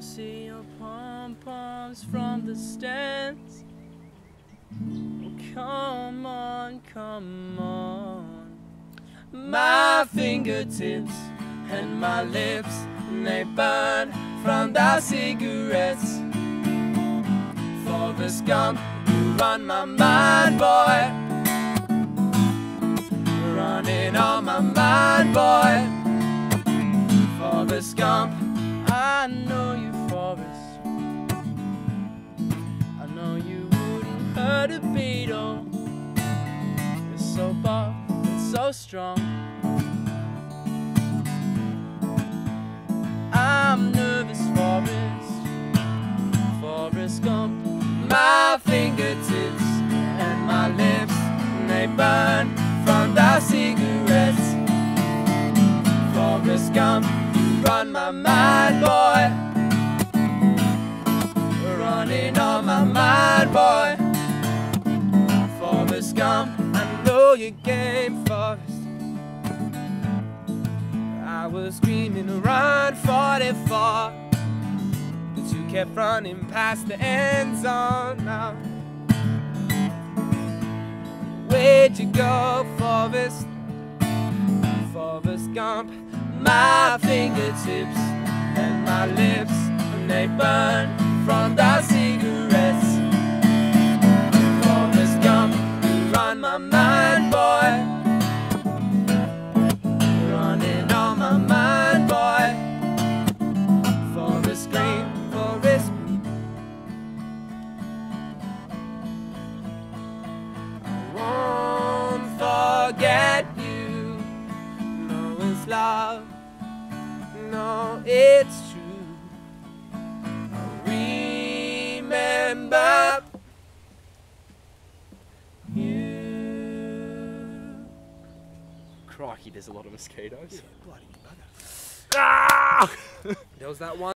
see your pom-poms from the stands. Oh, come on, come on. My fingertips and my lips, they burn from the cigarettes. Forrest Gump, you run my mind, boy. Running on my mind, boy. Forrest Gump, I know you, Forrest. I know you wouldn't hurt a beetle. You're so buff and so strong. I'm nervous, Forrest Gump. My fingertips and my lips, they burn from the cigarettes. Forrest Gump, you run my mind, boy. Running on my mind, boy. Forrest Gump, I know your game, Forrest. I was screaming around 44, but you kept running past the end zone now. Where'd you go, Forrest? Forrest Gump. My fingertips and my lips, and they burn from the cigarettes. Forrest Gump, you run my mind, boy. Running on my mind, boy. Forrest Green, Forrest. I won't forget you. No, it's love. No, it's true. I remember you. Crikey, there's a lot of mosquitoes. Bloody bugger. Ah! There was that one.